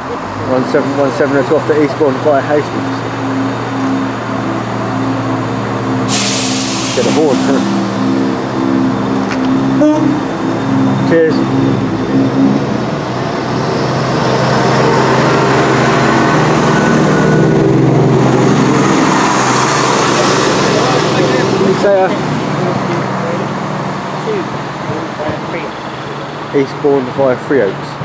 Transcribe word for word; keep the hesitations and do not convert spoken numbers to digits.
one seven one seven oh two off to Eastbourne via Hastings. Get a horn, huh? Cheers. Say uh, Eastbourne via Three Oaks.